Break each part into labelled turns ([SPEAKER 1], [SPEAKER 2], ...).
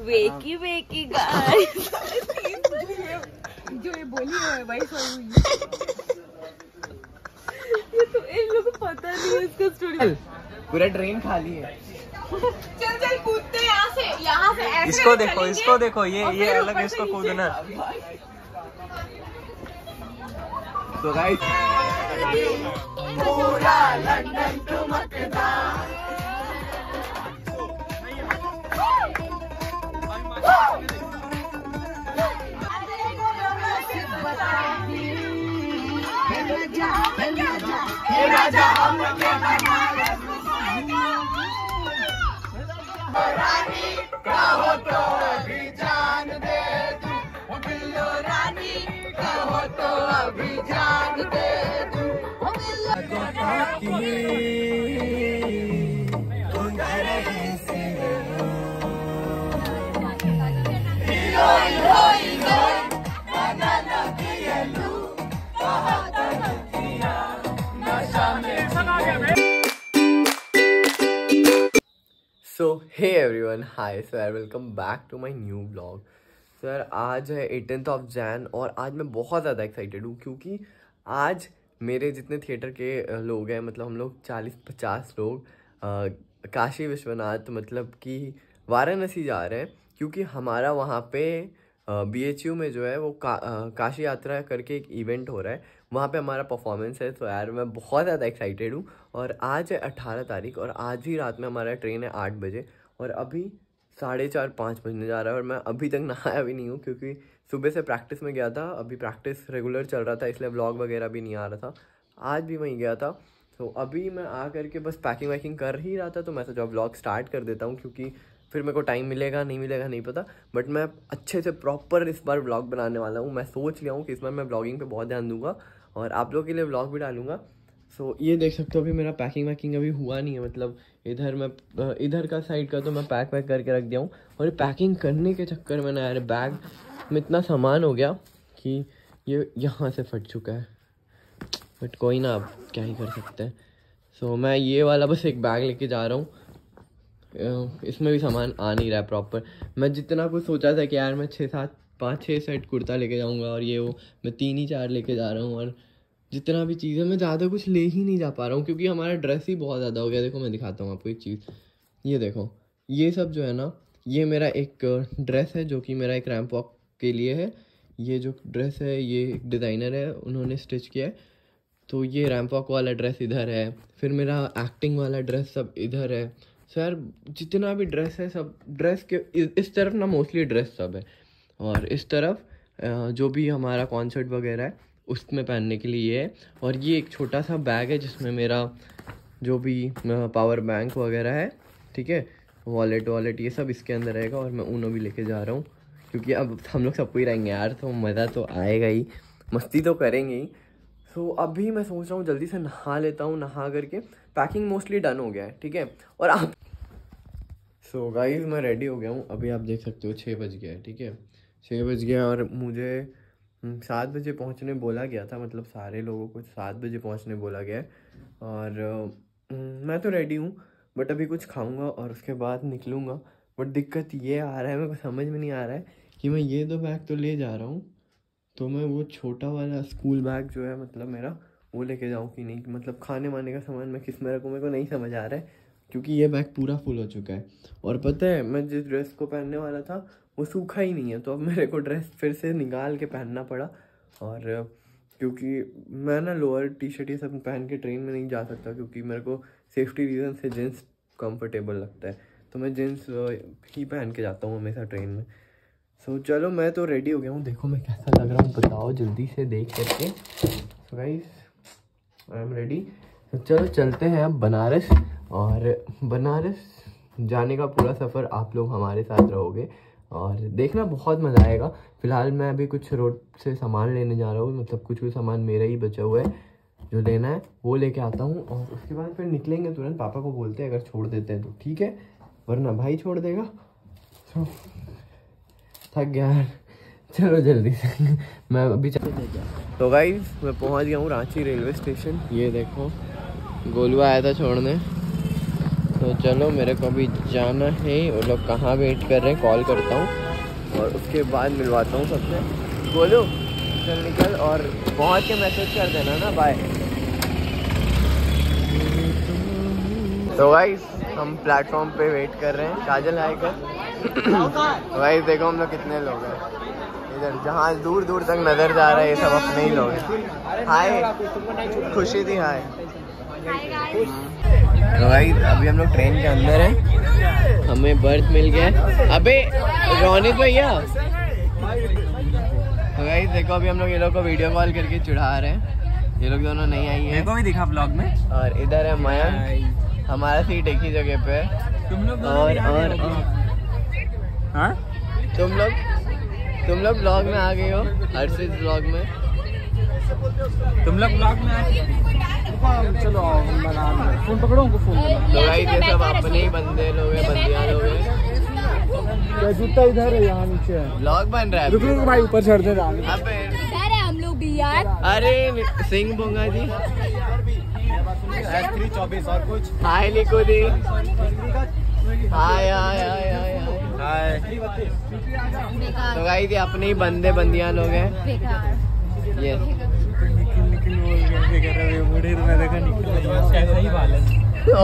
[SPEAKER 1] वेकी वेकी गाइस जो ये बोली है भाई ये तो इन लोगों को पता नहीं है इसका स्टोरी।
[SPEAKER 2] पूरा ट्रेन खाली है।
[SPEAKER 1] चल चल कूदते यहाँ से ऐसे
[SPEAKER 2] इसको देखो ये अलग है, इसको कूदना। तो गाइस पूरा लंदन ठुमकदा। राजा रानी कहो तो अभी जान दे दूं, बिल्लो रानी कहो तो अभी जान दे दूं। So hey everyone, hi sir, welcome back to my new vlog. Sir आज है 18th of Jan और आज मैं बहुत ज़्यादा एक्साइटेड हूँ क्योंकि आज मेरे जितने थिएटर के लोग हैं, मतलब हम लोग 40-50 लोग काशी विश्वनाथ मतलब कि वाराणसी जा रहे हैं, क्योंकि हमारा वहाँ पे BHU में जो है वो काशी यात्रा करके एक इवेंट हो रहा है, वहाँ पे हमारा परफॉर्मेंस है। तो यार मैं बहुत ज़्यादा एक्साइटेड हूँ। और आज है 18 तारीख और आज ही रात में हमारा ट्रेन है 8 बजे और अभी 4:30-5 बजने जा रहा है और मैं अभी तक नहाया भी नहीं हूँ क्योंकि सुबह से प्रैक्टिस में गया था। अभी प्रैक्टिस रेगुलर चल रहा था इसलिए व्लॉग वगैरह भी नहीं आ रहा था। आज भी वहीं गया था। तो अभी मैं आ करके बस पैकिंग वैकिंग कर ही रहा था, तो मैं सोचा व्लॉग स्टार्ट कर देता हूँ क्योंकि फिर मेरे को टाइम मिलेगा नहीं पता। बट मैं अच्छे से प्रॉपर इस बार व्लॉग बनाने वाला हूँ। मैं सोच लिया हूँ कि इस बार मैं व्लॉगिंग पे बहुत ध्यान दूंगा और आप लोगों के लिए व्लॉग भी डालूंगा। सो ये देख सकते हो अभी मेरा पैकिंग वैकिंग अभी हुआ नहीं है, मतलब इधर का साइड का तो मैं पैक करके रख दिया हूँ। और पैकिंग करने के चक्कर में ना यार बैग में इतना सामान हो गया कि ये यहाँ से फट चुका है। बट कोई ना, अब क्या ही कर सकते हैं। सो मैं ये वाला बस एक बैग लेके जा रहा हूँ। इसमें भी सामान आ नहीं रहा है प्रॉपर। मैं जितना कुछ सोचा था कि यार मैं 5-6 सेट कुर्ता लेके जाऊँगा और ये वो मैं 3-4 लेके जा रहा हूँ। और जितना भी चीज़ है मैं ज़्यादा कुछ ले ही नहीं जा पा रहा हूँ क्योंकि हमारा ड्रेस ही बहुत ज़्यादा हो गया। देखो मैं दिखाता हूँ आपको एक चीज़, ये देखो, ये सब जो है ना, ये मेरा एक ड्रेस है जो कि मेरा एक रैंप वॉक के लिए है। ये जो ड्रेस है ये एक डिज़ाइनर है, उन्होंने स्टिच किया है। तो ये रैंप वॉक वाला ड्रेस इधर है, फिर मेरा एक्टिंग वाला ड्रेस सब इधर है। सो यार जितना भी ड्रेस है सब ड्रेस के इस तरफ ना मोस्टली ड्रेस सब है, और इस तरफ जो भी हमारा कॉन्सर्ट वगैरह है उसमें पहनने के लिए है। और ये एक छोटा सा बैग है जिसमें मेरा जो भी पावर बैंक वगैरह है, ठीक है, वॉलेट ये सब इसके अंदर रहेगा। और मैं ऊनो भी लेके जा रहा हूँ क्योंकि अब हम लोग सबको ही रहेंगे यार, तो मज़ा तो आएगा ही, मस्ती तो करेंगे ही। सो अभी मैं सोच रहा हूँ जल्दी से नहा लेता हूँ, नहा करके पैकिंग मोस्टली डन हो गया है, ठीक है। और आप सो गाइस मैं रेडी हो गया हूँ। अभी आप देख सकते हो 6 बज गया है, ठीक है, 6 बज गया और मुझे 7 बजे पहुंचने बोला गया था, मतलब सारे लोगों को 7 बजे पहुंचने बोला गया है। और मैं तो रेडी हूँ बट अभी कुछ खाऊंगा और उसके बाद निकलूँगा। बट दिक्कत ये आ रहा है, मेरे को समझ में नहीं आ रहा है कि मैं ये 2 बैग तो ले जा रहा हूँ, तो मैं वो छोटा वाला स्कूल बैग जो है मतलब मेरा वो लेके जाऊँ कि नहीं। मतलब खाने वाने का सामान मैं किस मेरे को नहीं समझ आ रहा है क्योंकि ये बैग पूरा फुल हो चुका है। और पता है मैं जिस ड्रेस को पहनने वाला था वो सूखा ही नहीं है, तो अब मेरे को ड्रेस फिर से निकाल के पहनना पड़ा। और क्योंकि मैं ना लोअर टी-शर्ट ये सब पहन के ट्रेन में नहीं जा सकता क्योंकि मेरे को सेफ्टी रीज़न से जीन्स कंफर्टेबल लगता है, तो मैं जीन्स ही पहन के जाता हूँ हमेशा ट्रेन में। सो चलो मैं तो रेडी हो गया हूँ, देखो मैं कैसा लग रहा हूँ बताओ जल्दी से देख करके। So guys I am ready. तो चलो चलते हैं अब बनारस, और बनारस जाने का पूरा सफ़र आप लोग हमारे साथ रहोगे और देखना बहुत मज़ा आएगा। फ़िलहाल मैं अभी कुछ रोड से सामान लेने जा रहा हूँ, मतलब कुछ सामान मेरा ही बचा हुआ है जो लेना है वो लेके आता हूँ। और उसके बाद फिर निकलेंगे तुरंत। पापा को बोलते हैं अगर छोड़ देते हैं तो ठीक है, वरना भाई छोड़ देगा। तो थक गया यार, चलो जल्दी से मैं अभी तो गाइस मैं पहुँच गया हूँ रांची रेलवे स्टेशन। ये देखो गोलू आया था छोड़ने, तो चलो मेरे को अभी जाना है, वो लोग कहाँ वेट कर रहे हैं कॉल करता हूँ और उसके बाद मिलवाता हूँ सबसे। बोलो चल निकल और पहुँच के मैसेज कर देना ना, बाय। तो गाइस हम प्लेटफॉर्म पे वेट कर रहे हैं, काजल हाय कर। तो गाइस देखो हम लोग कितने लोग हैं इधर, जहाँ दूर दूर तक नजर जा रहा है ये सब अपने ही लोग हैं। हाय खुशी थी, हाय। तो गाइस अभी हम लोग ट्रेन के अंदर हैं, हमें बर्थ मिल गया। अबे रोनित भैया, तो गाइस देखो अभी हम लोग ये लोग को वीडियो कॉल करके चिढ़ा रहे हैं, ये लोग दोनों नहीं आई है।
[SPEAKER 3] मेरे को भी दिखा ब्लॉग में।
[SPEAKER 2] और इधर है मयंक, हमारा सीट एक ही जगह पे है।
[SPEAKER 3] तुम लोग
[SPEAKER 2] और
[SPEAKER 3] हाँ
[SPEAKER 2] तुम लोग ब्लॉग में आ गए हो, हर्षित ब्लॉग में।
[SPEAKER 3] तुम लोग ब्लॉग में चलो फोन पकड़ो, उनको फोन।
[SPEAKER 2] तो गाइस ये सब अपने ही बंदे लोग हैं, बंदियां लोग हैं।
[SPEAKER 3] जूता इधर है, यहाँ नीचे है।
[SPEAKER 2] ब्लॉग बन रहा है।
[SPEAKER 3] रुक रुक भाई, ऊपर चढ़ दे।
[SPEAKER 2] अबे
[SPEAKER 1] हम लोग भी यार।
[SPEAKER 2] अरे सिंह बोंगा जी,
[SPEAKER 3] S324 और कुछ।
[SPEAKER 2] हाय लिखो दी, हाय हाय हाय हाय
[SPEAKER 3] हाय।
[SPEAKER 2] तो गाइस ये अपने ही बंदे बंदियां लोग हैं ये।
[SPEAKER 3] निखिल बोल कैसे कर रहे हो मुझे, तो मैं देखा निखिल ऐसा ही बाल है।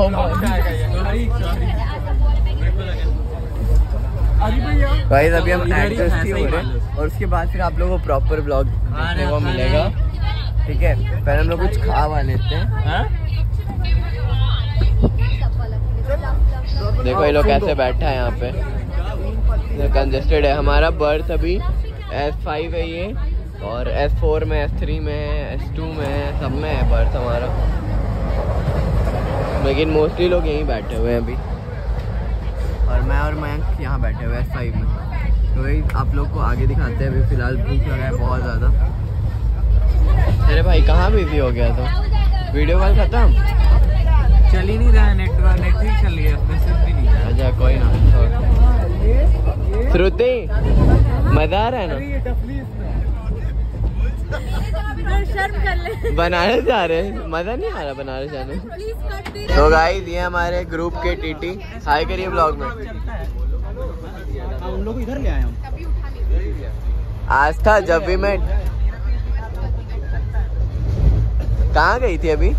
[SPEAKER 2] गाइस अभी हम एडजस्ट ही हो रहे हैं और उसके बाद फिर आप लोगों को प्रॉपर ब्लॉग देखने को मिलेगा, ठीक है। पहले हम लोग कुछ खा वा लेते हैं। देखो ये लोग कैसे बैठा है यहाँ पे, कंजेस्टेड है। हमारा बर्थ अभी S5 है ये, और S4 में, S3 में, S2 में, सब में है बर्थ हमारा, लेकिन मोस्टली लोग यहीं बैठे हुए हैं अभी। और मैं और मयंक यहाँ बैठे हुए हैं S5 में। तो वही आप लोग को आगे दिखाते हैं। अभी फिलहाल भूख लगा है बहुत ज़्यादा। अरे भाई कहाँ बिजी हो गया तो, वीडियो कॉल खत्म,
[SPEAKER 3] चल ही नहीं रहा, नेटवर्क चल रही है, मैसेज भी नहीं।
[SPEAKER 2] अच्छा कोई ना। श्रुति मजा आ रहा है ना,
[SPEAKER 1] शर्म कर ले।
[SPEAKER 2] बनारस जा रहे हैं, मजा नहीं आ रहा बनारस जाने। तो गाइस ये हमारे ग्रुप के टीटी, हाय करिए ब्लॉग में।
[SPEAKER 3] उन लोग इधर ले आए हम।
[SPEAKER 2] आज था जब भी मैं कहाँ गई थी अभी।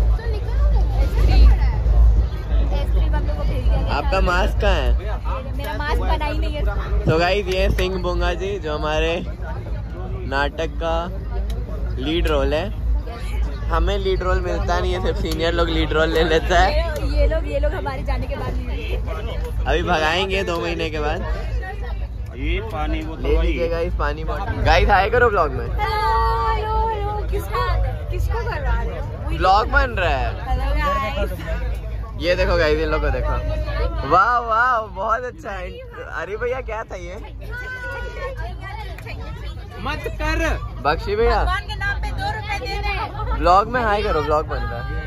[SPEAKER 2] आपका मास्क कहाँ है?
[SPEAKER 1] मेरा मास्क बना ही नहीं है।
[SPEAKER 2] तो गाइस ये सिंह बोंगा जी जो हमारे नाटक का लीड रोल है। हमें लीड रोल मिलता नहीं है, सिर्फ सीनियर लोग लीड रोल ले लेता है।
[SPEAKER 1] ये लोग हमारे जाने के बाद
[SPEAKER 2] अभी भगाएंगे 2 महीने के बाद।
[SPEAKER 3] ये पानी
[SPEAKER 2] ले लीजिएगा इस पानी बॉटल। गाइस हाय करो ब्लॉग में।
[SPEAKER 1] किसको करवा रहे हो?
[SPEAKER 2] ब्लॉग बन रहा है। ये देखो गाइस, इन लोग को देखो। वाह वाह बहुत अच्छा है। अरे भैया क्या था ये?
[SPEAKER 3] मत कर
[SPEAKER 2] बख्शी भैया,
[SPEAKER 1] भगवान के नाम पे 2 रुपए दे रहे।
[SPEAKER 2] ब्लॉग में हाय करो, ब्लॉग बन रहा है।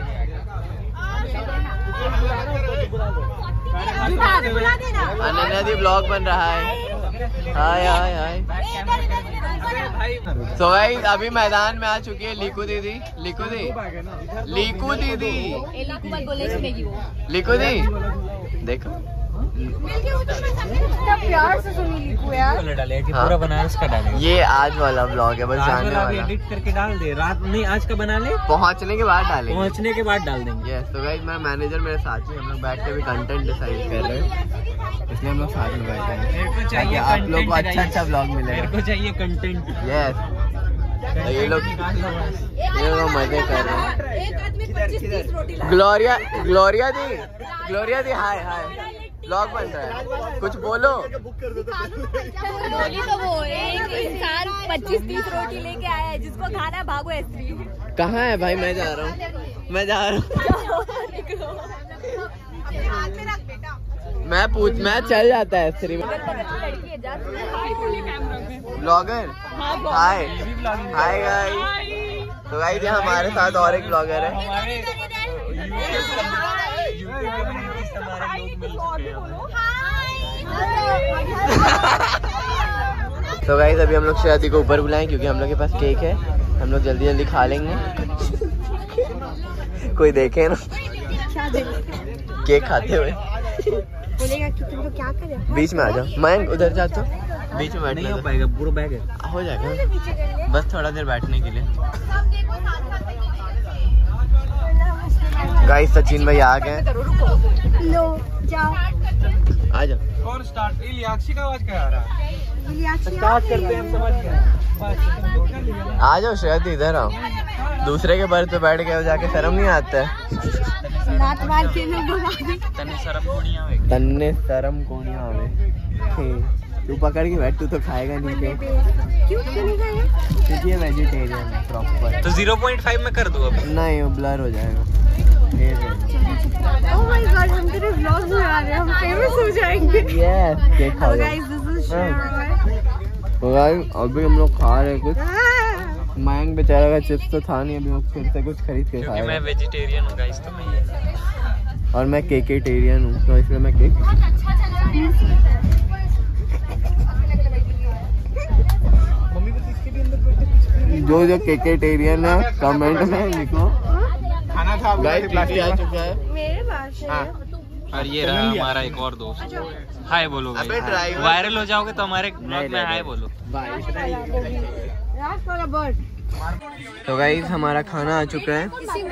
[SPEAKER 2] अनन्या दी ब्लॉग बन रहा है। हाय हाय हाय। तो गाइस अभी मैदान में आ चुकी है लीकू दीदी। लीकू दी, लीकू दीदी, लीकू दी देखो
[SPEAKER 1] प्यार से सुनी लीकू यार।
[SPEAKER 3] डाले कि पूरा बनारस का डाले।
[SPEAKER 2] ये आज वाला ब्लॉग है, बस जाने वाला।
[SPEAKER 3] एडिट करके डाल दे, रात नहीं आज का बना ले,
[SPEAKER 2] पहुंचने के बाद डालेंगे।
[SPEAKER 3] पहुंचने के बाद डाल देंगे।
[SPEAKER 2] यस। तो गाइस मेरा मैनेजर मेरे साथ ही, हम लोग बैठ के भी कंटेंट डिसाइड कर रहे हैं, इसलिए हम लोग साथ में बैठे हैं।
[SPEAKER 3] मेरे को चाहिए
[SPEAKER 2] आप लोग को अच्छा ब्लॉग
[SPEAKER 3] मेरे
[SPEAKER 2] मिलेगा।
[SPEAKER 3] को चाहिए कंटेंट।
[SPEAKER 2] यस। तो ये लोग मजे कर रहे हैं।
[SPEAKER 1] एक आदमी 25-30 रोटी ला।
[SPEAKER 2] ग्लोरिया दी हाय हाय। ब्लॉग बन रहा है, कुछ बोलो।
[SPEAKER 1] बोली तो वो एक इंसान 25-30 रोटी लेके आया है, जिसको खाना है भागो S3।
[SPEAKER 2] कहाँ है भाई? मैं जा रहा हूँ। मैं चल जाता है S3 में। Blogger hi hi guys. तो गाइस ये हमारे साथ और एक ब्लॉगर है। तो गाइस अभी हम लोग शादी को ऊपर बुलाएं क्योंकि हम लोग के पास केक है, हम लोग जल्दी जल्दी खा लेंगे। कोई देखे ना केक खाते हुए।
[SPEAKER 1] बोलेगा कि तुम लोग क्या कर रहे हो।
[SPEAKER 2] बीच में आ जाओ मयंक, उधर जा तो बीच में बैठ
[SPEAKER 3] नहीं हो पाएगा, पूरा बैग है।
[SPEAKER 2] हो जाएगा, बस थोड़ा देर बैठने के लिए। गाइस सचिन भाई आ गए।
[SPEAKER 1] लो जाओ
[SPEAKER 2] आ जाओ।
[SPEAKER 3] कौन स्टार्ट? इलियाक्षी का आवाज क्या आ रहा है?
[SPEAKER 1] स्टार्ट
[SPEAKER 3] करते हैं, समझ गए।
[SPEAKER 2] आ जाओ श्रेया इधर आओ। दूसरे के बर्थ पे बैठ गए हो जाके, शर्म नहीं आता है?
[SPEAKER 1] नात मार के लोग
[SPEAKER 2] तन्ने शर्म कोनिया आवे। तू पकड़ के बैठ, तू तो खाएगा नहीं फिर।
[SPEAKER 1] क्यों नहीं खाएगा?
[SPEAKER 2] क्योंकि ये वेजिटेरियन है प्रॉपर।
[SPEAKER 3] तो 0.5 में कर दूँ अब?
[SPEAKER 2] नहीं वो ब्लर हो जाएगा।
[SPEAKER 1] ओह माय गॉड, हम तेरे व्लॉग्स बना रहे हैं, हम फेमस हो जाएंगे।
[SPEAKER 2] यस केक खाओ
[SPEAKER 1] गाइस, दिस इज श्रेया।
[SPEAKER 2] अभी हम लोग खा रहे हैं कुछ। मयंक बेचारा का चिप्स तो था नहीं, अभी वो फिर से कुछ खरीद के खाएगा।
[SPEAKER 3] मैं वेजिटेरियन हूँ गाइस, तो मैं
[SPEAKER 2] और मैं केकेटेरियन हूँ, तो इसलिए मैं केक। जो केकेटेरियन है कमेंट में लिखो।
[SPEAKER 3] खाना खा
[SPEAKER 2] गाइस आ चुका है
[SPEAKER 1] मेरे पास है।
[SPEAKER 3] और ये रहा हमारा एक और दोस्त। हाय बोलो भाई।
[SPEAKER 2] अबे ड्राइवर।
[SPEAKER 3] वायरल हो जाओगे तो हमारे ब्लॉग में हाय बोलो।
[SPEAKER 2] तो गाइस हमारा खाना आ चुका है।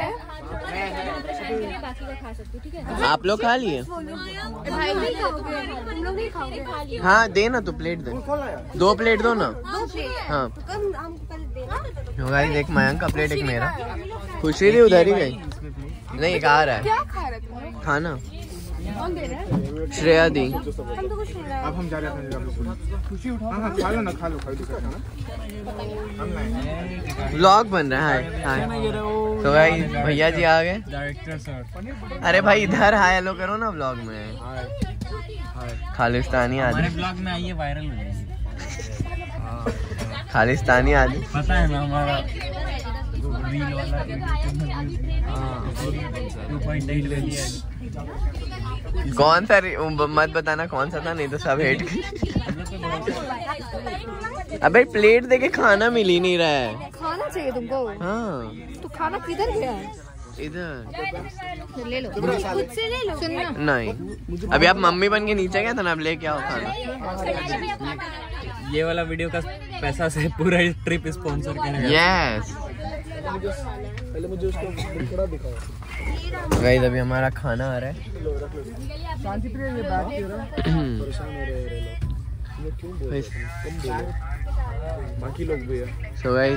[SPEAKER 2] आप लोग खा लिए?
[SPEAKER 1] तुम लोग नहीं खाओगे?
[SPEAKER 2] हाँ दे ना, तो प्लेट दे, 2 प्लेट दो ना। हाँ तो गाइस एक मयंक का प्लेट, एक मेरा। खुशी थी उधर ही गई। नहीं एक आ रहा है खाना।
[SPEAKER 1] कौन दे रहा है?
[SPEAKER 2] श्रेया दी।
[SPEAKER 1] हम तो कुछ नहीं रहा है।
[SPEAKER 3] अब हम जा रहे हैं। खुशी उठा। हाँ खा लो ना, खा लो।
[SPEAKER 2] व्लॉग बन रहा है। हाय तो गाइस भैया जी आ गए।
[SPEAKER 3] Director sir.
[SPEAKER 2] अरे भाई इधर हाय हेलो करो ना व्लॉग में। खालिस्तानी आदमी,
[SPEAKER 3] ब्लॉग में आइए, वायरल हो जाएगी।
[SPEAKER 2] खालिस्तानी आदमी।
[SPEAKER 3] पता है ना हमारा रील वाला 2.8
[SPEAKER 2] कौन सा मत बताना कौन सा था, नहीं तो सब हेट। अबे प्लेट देके खाना मिल ही नहीं रहा है।
[SPEAKER 1] खाना चाहिए तुमको?
[SPEAKER 2] हाँ
[SPEAKER 1] तो खाना किधर गया?
[SPEAKER 2] इधर
[SPEAKER 1] तो ले लो, खुद से ले लो। सुनना
[SPEAKER 2] नहीं, अभी आप मम्मी बन के नीचे गए थे ना, अब लेके आओ खाना।
[SPEAKER 3] ये वाला वीडियो का पैसा से पूरा ट्रिप स्पॉन्सर करेगा।
[SPEAKER 2] यस गाइस अभी हमारा खाना आ रहा है।
[SPEAKER 3] बाकी लोग भी है।
[SPEAKER 2] So guys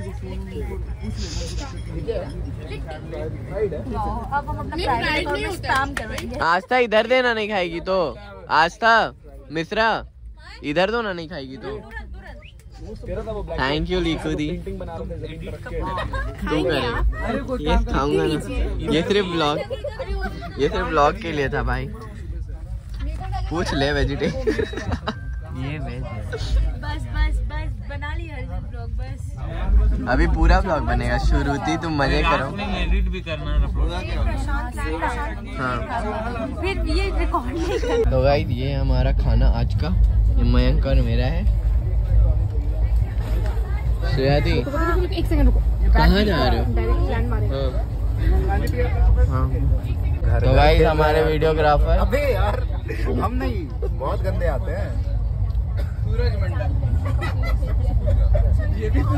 [SPEAKER 1] अब हम अपना प्राइवेट में स्पैम करेंगे।
[SPEAKER 2] आस्था इधर देना, नहीं खाएगी तो। आस्था मिश्रा इधर दो ना, नहीं खाएगी तो। थैंक यू लीकू दी। तू करे ये खाऊंगा ना, ये सिर्फ ब्लॉग के लिए था भाई। पूछ ले वेजिटेरियन।
[SPEAKER 3] ये वेज है।
[SPEAKER 1] बस बना लिया ब्लॉग बस।
[SPEAKER 2] अभी पूरा ब्लॉग बनेगा, शुरुती तुम मजे करो।
[SPEAKER 3] एडिट भी करना है।
[SPEAKER 2] हाँ
[SPEAKER 1] फिर ये रिकॉर्ड नहीं कर।
[SPEAKER 2] तो गाइस ये हमारा खाना आज का, ये मयंक और मेरा है। श्रेया दी
[SPEAKER 1] एक सेकंड रुको,
[SPEAKER 2] कहाँ जा रहे हो?
[SPEAKER 1] डायरेक्ट प्लान मारेंगे।
[SPEAKER 2] हाँ। तो गाइस हमारे वीडियोग्राफर।
[SPEAKER 3] अबे यार हम नहीं, बहुत गंदे आते हैं। सूरज मंडल। ये भी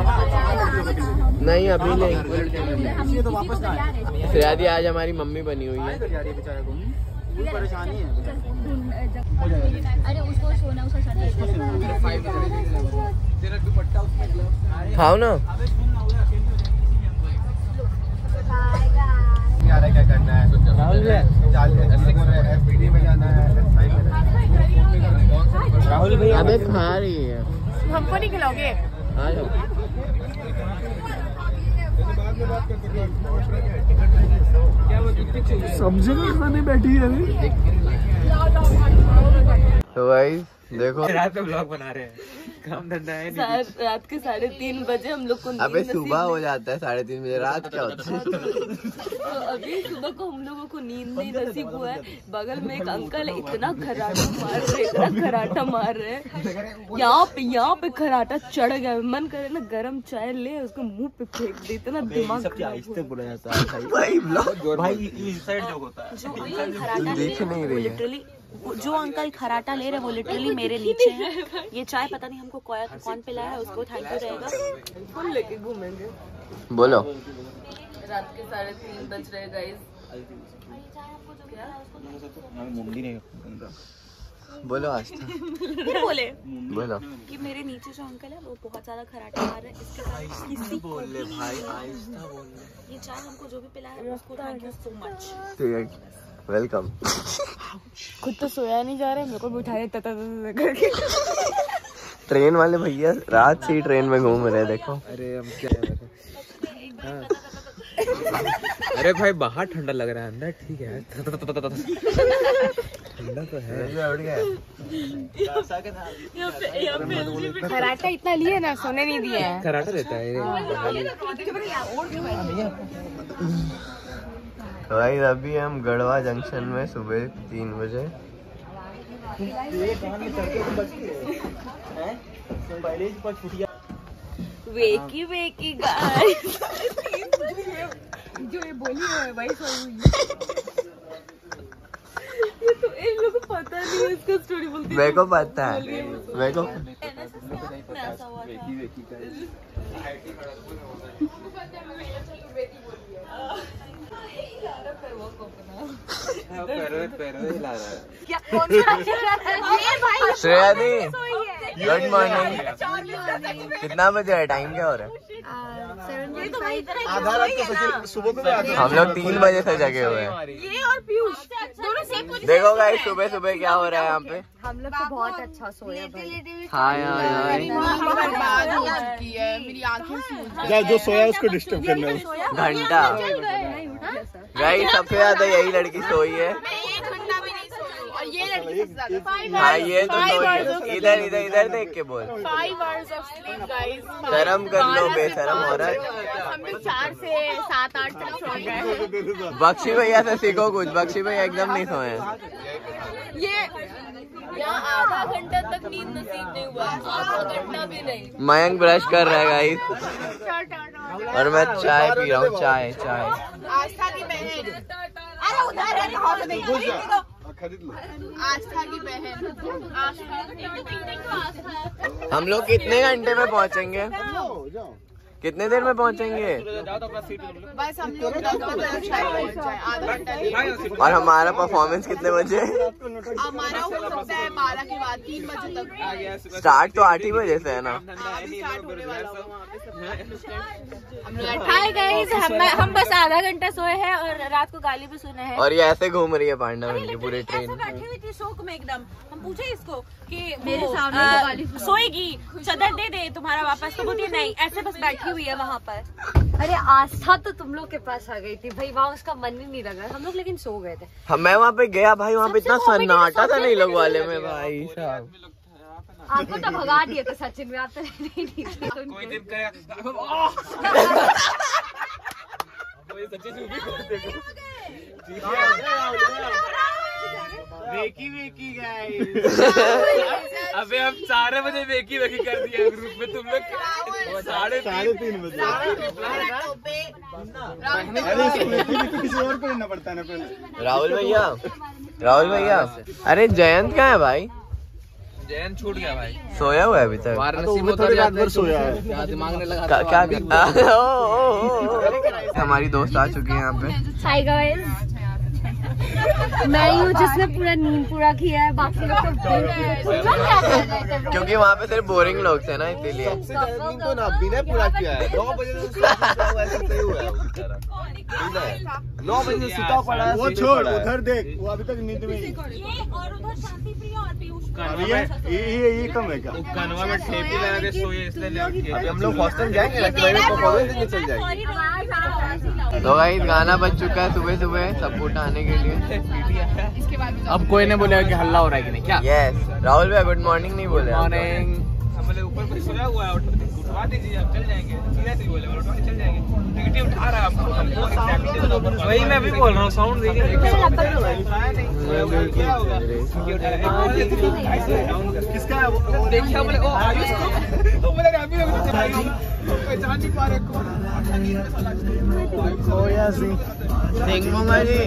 [SPEAKER 2] नहीं अभी नहीं।
[SPEAKER 3] ये तो वापस ना आए।
[SPEAKER 2] श्रेया दी आज हमारी मम्मी बनी हुई है।
[SPEAKER 3] बेचारे को परेशानी है।
[SPEAKER 1] अरे उसको सोना, उसका
[SPEAKER 3] तेरा दुपट्टा उसमें
[SPEAKER 2] खाओ ना।
[SPEAKER 3] क्या करना है? एसपीडी में जाना है। राहुल भाई
[SPEAKER 2] अबे खा रही है।
[SPEAKER 1] हमको नहीं खिलाओगे?
[SPEAKER 2] आ जाओ।
[SPEAKER 3] सब्जी में खाने बैठी है।
[SPEAKER 2] तो गाइस देखो
[SPEAKER 3] रात में ब्लॉग बना रहे हैं, काम धंधा है नहीं।
[SPEAKER 1] रात के 3:30 बजे हम लोग को
[SPEAKER 2] अबे सुबह हो जाता है 3:30 बजे, रात क्या होता है?
[SPEAKER 1] तो अभी सुबह को हम लोगों को नींद नहीं नसीब हुआ है। बगल में एक अंकल है, इतना खराटा मार रहे यहाँ पे खराटा चढ़ गया। मन करे ना गरम चाय ले उसको मुंह पे फेंक दे, इतना दिमाग
[SPEAKER 4] लिटरली जो अंकल खराटा ले रहे वो लिटरली मेरे नीचे है। ये चाय पता नहीं हमको कौन पिलाया है, उसको थैंक यू रहेगा।
[SPEAKER 1] फुल लेके घूमेंगे।
[SPEAKER 2] बोलो।
[SPEAKER 1] रात के 3:30 बज रहे गाइस।
[SPEAKER 2] बोलो आस्था।
[SPEAKER 4] बोले
[SPEAKER 2] बोलो
[SPEAKER 4] कि मेरे नीचे जो अंकल है वो बहुत ज्यादा खराटा मार रहे हैं। इसके साथ किसी को भी नहीं ये चाय हमको जो भी पिलाया है उसको थैंक यू सो मच।
[SPEAKER 2] ठीक है, वेलकम।
[SPEAKER 1] खुद तो सोया नहीं जा रहा है, मेरे को बिठाया तता करके।
[SPEAKER 2] ट्रेन वाले भैया रात से ही ट्रेन में घूम रहे हैं, देखो।
[SPEAKER 3] अरे हम क्या अरे भाई बाहर ठंडा लग रहा है, अंदर ठीक है। ठंडा तो है।
[SPEAKER 1] खराटा इतना लिए ना, सोने नहीं दिया है।
[SPEAKER 3] खराटा देता है
[SPEAKER 2] भाई अभी हम गढ़वा जंक्शन में सुबह 3 बजे।
[SPEAKER 1] वेकी गाइस। जो ये बोली है भाई ये तो इन लोगों को पता नहीं है इसका स्टोरी बोलती।
[SPEAKER 2] मेरे को पता है, मेरे को। श्रेया दी गुड मॉर्निंग। कितना बजे है, टाइम क्या हो रहा है? हम लोग 3 बजे से जगे हुए हैं।
[SPEAKER 1] ये और पीयूष दोनों सेम पोजीशन।
[SPEAKER 2] देखो गाइस सुबह सुबह क्या हो रहा है यहाँ पे।
[SPEAKER 1] हम लोग तो बहुत अच्छा सोया भाई।
[SPEAKER 2] हाय हाय
[SPEAKER 1] मेरी आंखें
[SPEAKER 5] जो सोया उसको डिस्टर्ब करना
[SPEAKER 2] घंटा। गाइस सबसे ज्यादा यही लड़की सोई है।
[SPEAKER 1] ये लड़की सबसे ज्यादा।
[SPEAKER 2] हाँ ये तो सोई है। इधर इधर इधर देख के बोल।
[SPEAKER 1] 5 hours of sleep guys।
[SPEAKER 2] शर्म कर लो बेशरम औरत।
[SPEAKER 1] हम लोग 4 से 7-8 तक सो रहे हैं।
[SPEAKER 2] बख्शी भैया से सीखो कुछ, बख्शी भैया एकदम नहीं सोए।
[SPEAKER 1] ये यहाँ आधा घंटा तक नींद नसीब नहीं हुआ, आधा घंटा भी नहीं।
[SPEAKER 2] मयंक ब्रश कर रहा है गाइस और मैं चाय पी रहा हूँ। चाय
[SPEAKER 1] आस्था की बहन। अरे उधर है, आस्था की बहन।
[SPEAKER 2] हम लोग कितने घंटे में पहुँचेंगे? कितने देर में पहुँचेंगे?
[SPEAKER 1] बस हम लोग 10 बजे आधा घंटा।
[SPEAKER 2] और हमारा परफॉर्मेंस कितने बजे?
[SPEAKER 1] हमारा हो सकता है 12 के बाद 3 बजे तक।
[SPEAKER 2] स्टार्ट तो 8 ही बजे से है ना।
[SPEAKER 1] स्टार्ट होने वाला हाय गाइस, हम बस आधा घंटा सोए हैं और रात को गाली भी सुने हैं।
[SPEAKER 2] और ये ऐसे घूम रही है पांडव की पूरी ट्रेन।
[SPEAKER 4] बैठी हुई थी शौक में एकदम। हम पूछे इसको कि
[SPEAKER 1] मेरे सामने
[SPEAKER 4] सोएगी, चादर दे दे तुम्हारा वापस, तो बोलती है नहीं, ऐसे बस बैठी हुई है वहाँ पर।
[SPEAKER 1] अरे आस्था तो तुम लोग के पास आ गई थी भाई, वहाँ उसका मन ही नहीं लगा। हम लोग लेकिन सो गए थे।
[SPEAKER 2] मैं वहाँ पे गया भाई, वहाँ पे इतना सन्नाटा था नहीं लोग वाले में भाई साहब।
[SPEAKER 1] आपको तो भगा दिया था सचिन में, आप तो नहीं थे।
[SPEAKER 3] कोई दिन करेगा वेकी गाइस। अबे हम 4 बजे वेकी कर दिया ग्रुप में, तुम लोग 3:30 बजे।
[SPEAKER 5] किसी और को लेना पड़ता है ना पहले।
[SPEAKER 2] राहुल भैया अरे जयंत कहाँ है भाई?
[SPEAKER 3] जयंत छूट गया भाई,
[SPEAKER 2] सोया हुआ है अभी तक।
[SPEAKER 3] वाराणसी में तो रात भर सोया है।
[SPEAKER 5] क्या
[SPEAKER 3] दिमाग ने लगा
[SPEAKER 2] क्या हमारी दोस्त आ चुकी है यहाँ पे।
[SPEAKER 1] हाय गाइस, मैं हूँ जिसने पूरा नींद पूरा किया है, बाकी लोग तो
[SPEAKER 2] क्योंकि वहाँ पे सिर्फ बोरिंग लोग थे ना, इसीलिए।
[SPEAKER 5] तो ना बिना पूरा किया है। 9 बजे से हुआ है। 9 बजे से सुता पड़ा है। वो छोड़, उधर देख, वो अभी तक नींद में ही।
[SPEAKER 4] और उधर शांति प्रिया और पीयूष
[SPEAKER 5] ये कम है क्या?
[SPEAKER 3] कनवा में ठेपी लगा के सोए इसलिए।
[SPEAKER 5] अभी हम लोग हॉस्टल जाएंगे, चल जाएंगे।
[SPEAKER 2] तो गाइस गाना बज चुका है सुबह सुबह सबको उठाने के लिए।
[SPEAKER 3] अब कोई नहीं बोलेगा कि हल्ला हो रहा है कि नहीं क्या?
[SPEAKER 2] यस राहुल भाई गुड मॉर्निंग नहीं बोले।
[SPEAKER 3] मॉर्निंग। हमारे ऊपर कोई सोया हुआ है, उठवा दीजिए, आप चल जाएंगे। सीरियसली बोले उठवा चल जाएंगे। टिकट उठा रहा है आपको। वही मैं भी बोल रहा हूँ, साउंड दीजिए। क्या होगा? किसका है वो? देखिए बोले ओ आयुष को, तो बोले अभी पहचान नहीं पा रहे कौन।
[SPEAKER 2] सिंगोंगा जी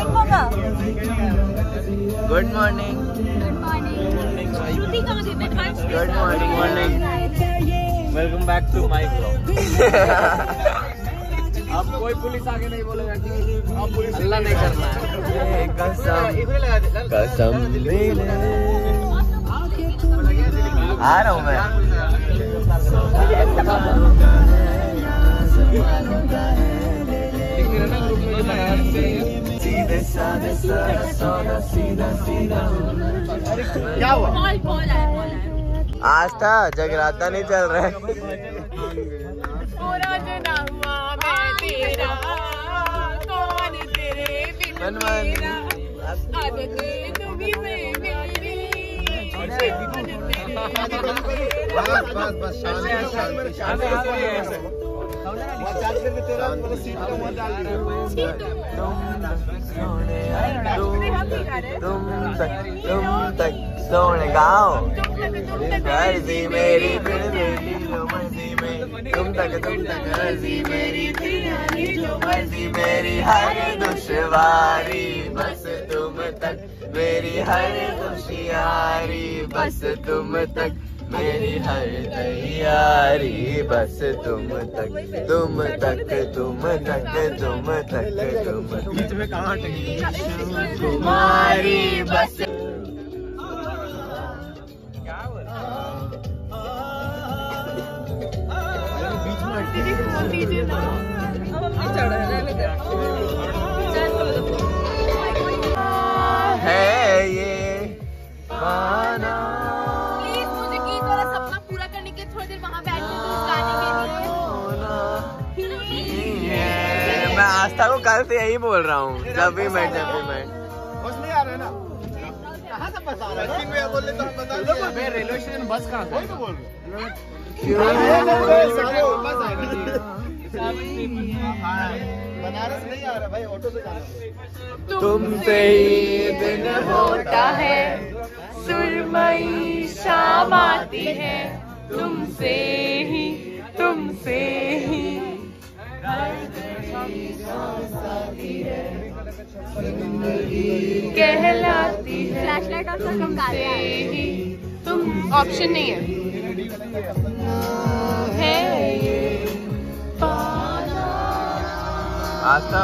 [SPEAKER 2] good morning. Good morning.
[SPEAKER 3] Welcome back to my blog. अब कोई पुलिस आगे नहीं बोलेगा कि अब पुलिस हल्ला नहीं करना है।
[SPEAKER 2] कसम आ रहा हूँ मैं।
[SPEAKER 5] क्या हुआ?
[SPEAKER 2] आज था जगराता नहीं चल रहा है।
[SPEAKER 5] बस
[SPEAKER 2] तुम तक सोने गाओ मर्जी मेरी जो मर्जी में तुम तक मर्जी मेरी जो मर्जी मेरी हर दुश्वारी बस तुम तक मेरी हर दुश्यारी बस तुम तक मेरी हर तैयारी बस तुम तक तुम तक तुम तक तुम तक तुम
[SPEAKER 5] बीच में कहाँ अटकी?
[SPEAKER 2] तुम्हारी बस। है ये गाना
[SPEAKER 1] प्लीज मुझे गीत वाला सपना पूरा करने के थोड़ी देर वहाँ बैठ के गाने के लिए।
[SPEAKER 2] मैं आस्था को कल से यही बोल रहा हूँ जब भी मैं
[SPEAKER 5] बस नहीं आ रहा है ना? कहाँ से बस आ रहा है? बोले तो बता दो।
[SPEAKER 3] रेलवे स्टेशन बस कहाँ से?
[SPEAKER 5] तो बोल रहे बनारस नहीं आ रहा भाई, ऑटो से जाना।
[SPEAKER 2] तुमसे ही दिन
[SPEAKER 1] होता है सुरमई शाम आती है तुमसे ही कहलाती है फ्लैशलाइट और तुमसे ही तुम ऑप्शन नहीं है ये पाना
[SPEAKER 2] आस्था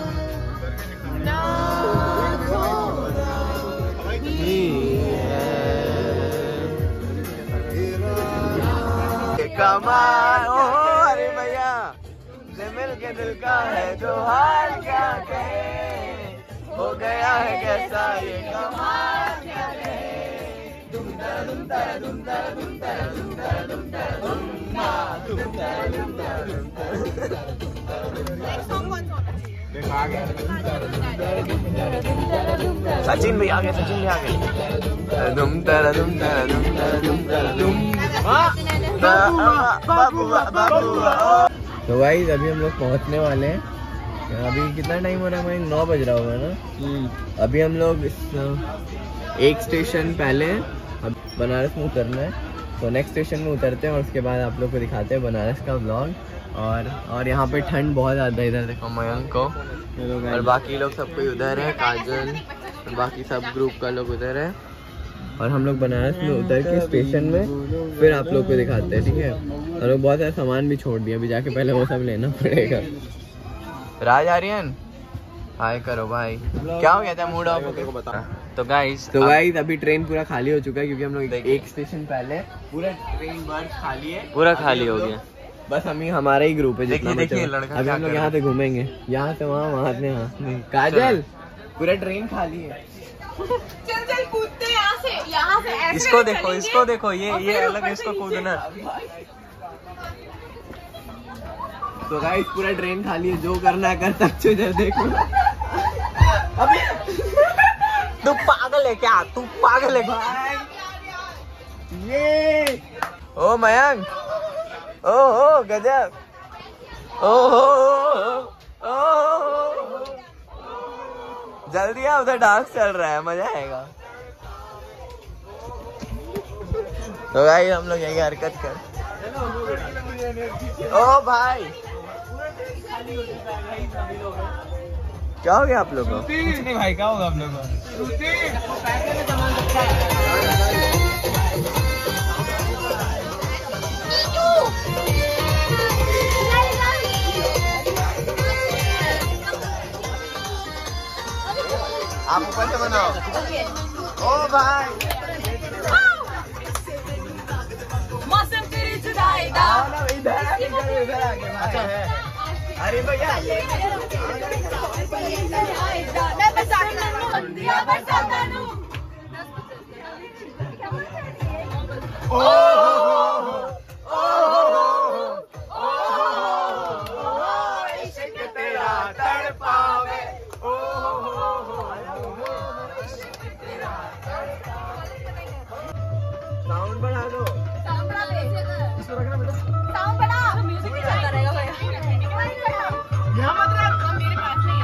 [SPEAKER 2] कमाल। ओ अरे भैया से मिल के दिल का है जो हाल क्या कहे हो गया है कैसा ये कमाल क्या कहे दुमता दुमता दुमता दुमता दुमता दुमता दुमता दुमता सचिन भी आ गए, सचिन भी आ गए। दुम तरा दुम तरा दुम तरा दुम तरा दुम। तो गाइस अभी हम लोग पहुंचने वाले हैं। अभी कितना टाइम हो रहा है? हमारे 9 बज रहा होगा ना। अभी हम लोग एक स्टेशन पहले अब बनारस में उतरना है, तो नेक्स्ट स्टेशन में उतरते हैं और उसके बाद आप लोग को दिखाते हैं बनारस का व्लॉग। और यहाँ पे ठंड बहुत ज़्यादा है। इधर देखो मयंक को और बाकी लोग सब कोई उधर है, काजल और बाकी सब ग्रुप का लोग उधर है। और हम लोग बनारस में उतर के स्टेशन में फिर आप लोग को दिखाते हैं, ठीक है। और लोग बहुत सारा सामान भी छोड़ दिया, अभी जाके पहले वो सब लेना पड़ेगा। राज आर्यन हाय करो भाई, क्या हो गया था मूड ऑफ?
[SPEAKER 3] तो गाइस
[SPEAKER 2] अभी ट्रेन पूरा खाली हो चुका है क्योंकि हम लोग एक स्टेशन पहले पूरा ट्रेन बर्थ खाली है,
[SPEAKER 3] पूरा खाली हो गया।
[SPEAKER 2] बस हमारा ही ग्रुप है।
[SPEAKER 3] देखिए लड़का
[SPEAKER 2] अभी हम लोग यहाँ से घूमेंगे, यहाँ से वहाँ से यहाँ। काजल पूरा ट्रेन खाली है।
[SPEAKER 1] चल कूदते यहाँ से ऐसे
[SPEAKER 3] इसको देखो ये अलग, इसको कूदना।
[SPEAKER 2] तो गाइस पूरा ट्रेन खाली है, जो करना है कर सकते हो। देखो अबे तू पागल है क्या? तू पागल है भाई। ये ओ मयंक, ओ गजब, ओ जल्दी आ, उधर डांस चल रहा है, मजा आएगा। तो भाई हम लोग यही हरकत कर। ओ भाई क्या हो गया आप लोग को?
[SPEAKER 3] नहीं भाई क्या होगा आप लोग को?
[SPEAKER 2] आप ऊपर से बनाओ। ओ भाई
[SPEAKER 1] मौसम तेरी जुदाई दा।
[SPEAKER 2] इधर आगे। अच्छा है। अरे भैया साउंड बढ़ा दो।
[SPEAKER 1] म्यूजिक नहीं चलता रहेगा भैया। मेरे पास नहीं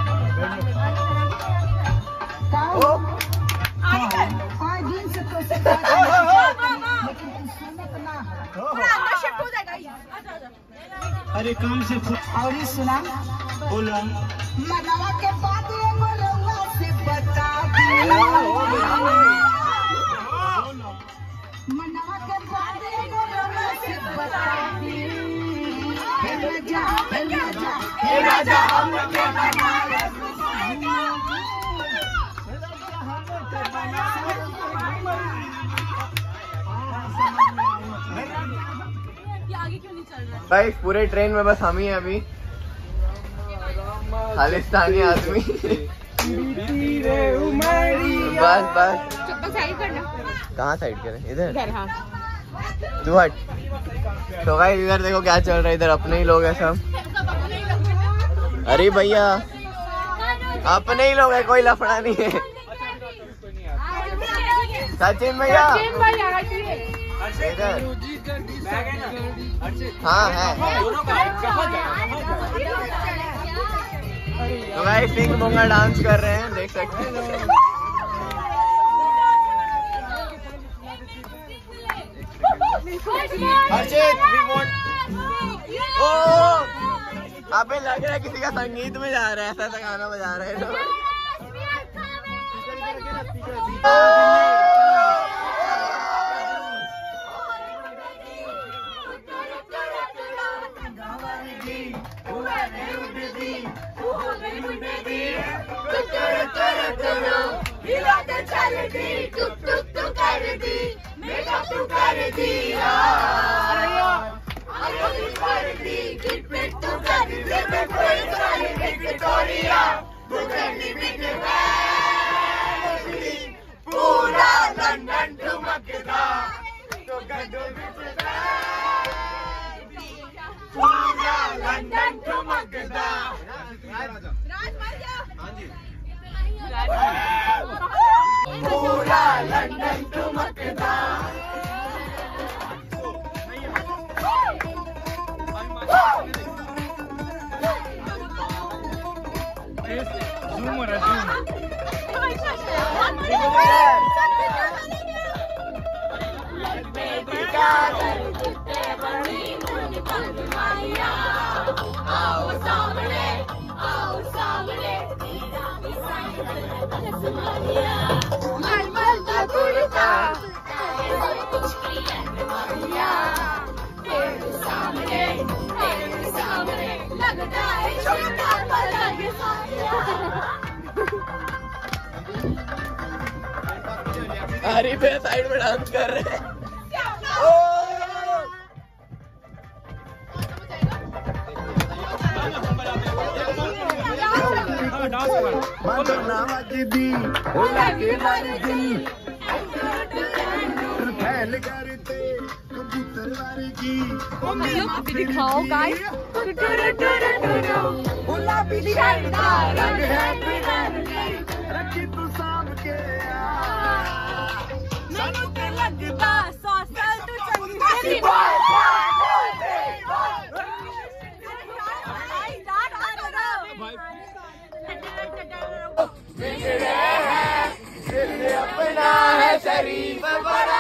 [SPEAKER 3] अरे काम से
[SPEAKER 6] और सुना
[SPEAKER 3] बोला
[SPEAKER 6] मनवा के बाद एगो रउआ से बता दी। मनवा के बाद एगो रउआ से बता दी। हे राजा हमके बनारस
[SPEAKER 1] आगे क्यों नहीं चल रहा?
[SPEAKER 2] भाई पूरे ट्रेन में बस हम ही हैं अभी, खालिस्तानी आदमी। बस
[SPEAKER 1] चप्पल साइड करना।
[SPEAKER 2] कहाँ साइड करें? इधर
[SPEAKER 1] हाँ।
[SPEAKER 2] तू हट। तो भाई इधर देखो क्या चल रहा है, इधर अपने ही लोग हैं सब। अरे भैया अपने ही लोग हैं, कोई लफड़ा नहीं है। सचिन भैया इधर। हाँ है। तो भाई सिंह मोंगा डांस कर रहे हैं, देख सकते हैं। हर्षित ओ अबे लग रहा है किसी का संगीत में जा रहा है, ऐसा गाना बजा रहे हैं लोग।
[SPEAKER 6] पूरा लंदन ठुमकदा पूरा लंदन ठुमकदा। पूरा लंदन ठुमकदा।
[SPEAKER 2] अरे पे साइड में डांस कर रहे हैं। फैल करते कबूतर
[SPEAKER 1] दिखाओ गाइस।
[SPEAKER 2] अपना है शरीफ बड़ा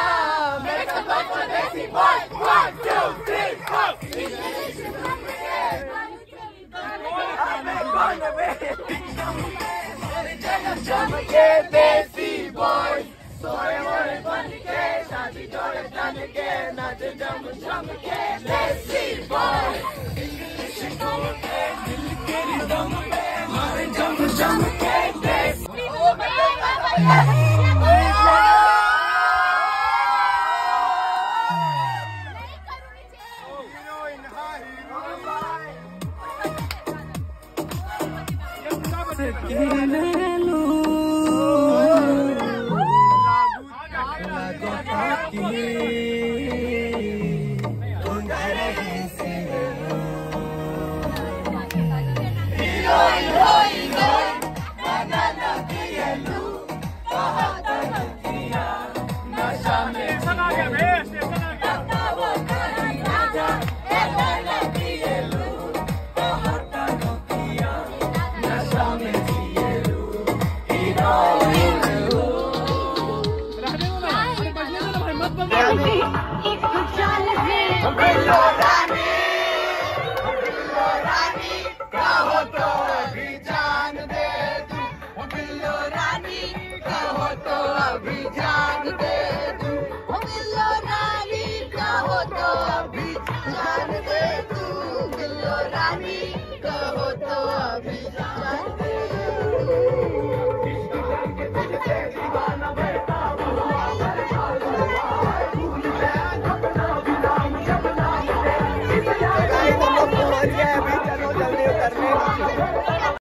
[SPEAKER 2] चमके देसी बॉय सोए मोरे बन के शादी जोड़े तन के नाच जम चमके देसी बॉय इंग्लिश के दिल के रिदम पे मारे जम चमके देसी